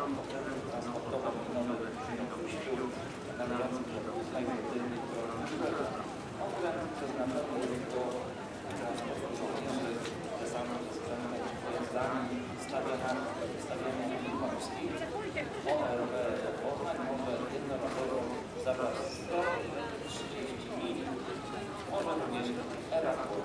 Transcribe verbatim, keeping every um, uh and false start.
oferty transportowe nowe Świętokrzyściu, należące do najwyższych okręt przeznaczony jest do transportu żołnierzy zasanych sprzętnych pojazdami stawianymi morskich. O R B Poznań może jednorazowo zabrać sto trzydzieści mil. Może również ewakuować